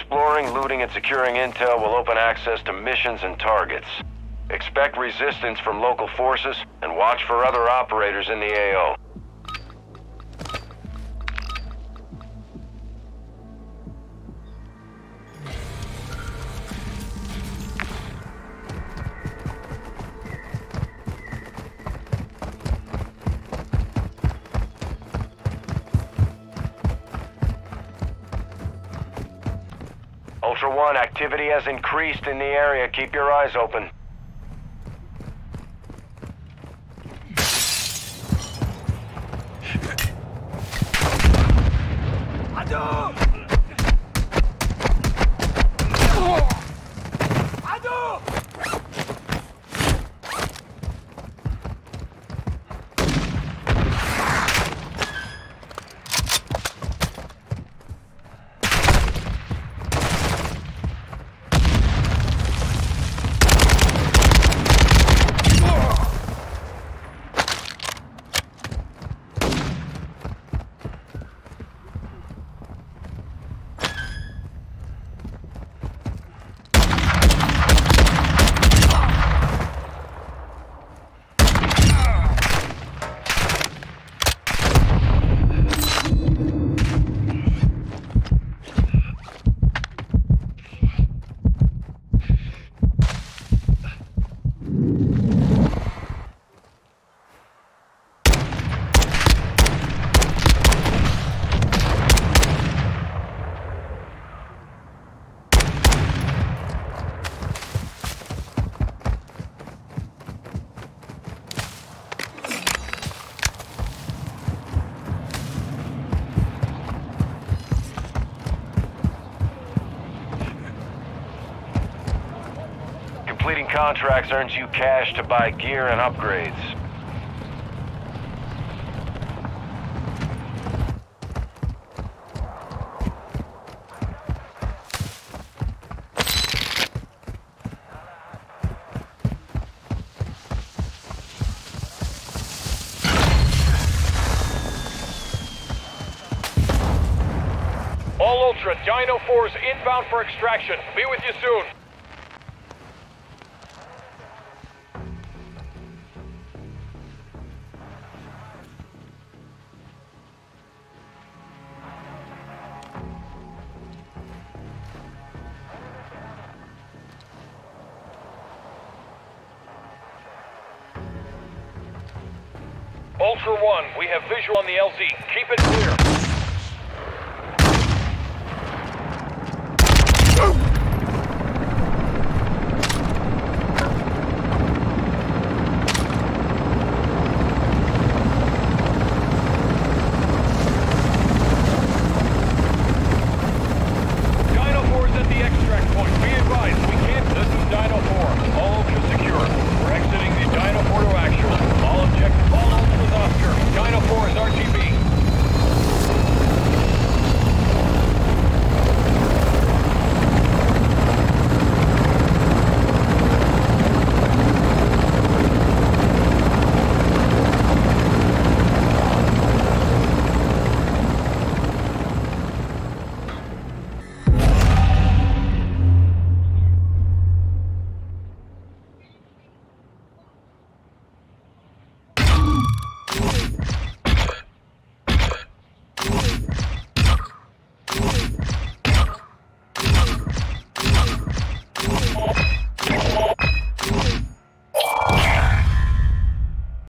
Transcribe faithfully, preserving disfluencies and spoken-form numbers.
Exploring, looting, and securing intel will open access to missions and targets. Expect resistance from local forces, and watch for other operators in the A O. Ultra One, activity has increased in the area. Keep your eyes open. Completing contracts earns you cash to buy gear and upgrades. All Ultra, Dino four is inbound for extraction. Be with you soon. Ultra One, we have visual on the L Z. Keep it clear.